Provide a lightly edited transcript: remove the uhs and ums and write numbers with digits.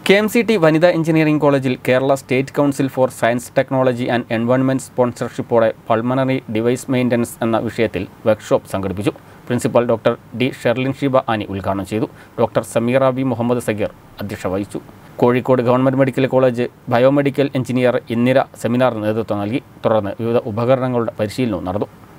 KMCT വനിതാ engineering കോളേജിൽ Kerala state council for science technology and environment സ്പോൺസർഷിപ്പോടെ പൾമനറി ഡിവൈസ് മെയിൻ്റനൻസ് എന്ന വിഷയത്തിൽ വർക്ക്ഷോപ്പ് സംഘടിപ്പിച്ചു. Principal doctor D Sherlin Sheeba Annie ഉദ്ഘാടനം ചെയ്തു. ഡോക്ടർ സമീറ ബി മുഹമ്മദ് സഗീർ അധ്യക്ഷത വഹിച്ചു. Kozhikode government medical college biomedical engineer Indira സെമിനാറിന് നേതൃത്വം നൽകി. തുടർന്ന് വിവിധ ഉപകരണങ്ങളുടെ പരിശീലനവും നടന്നു.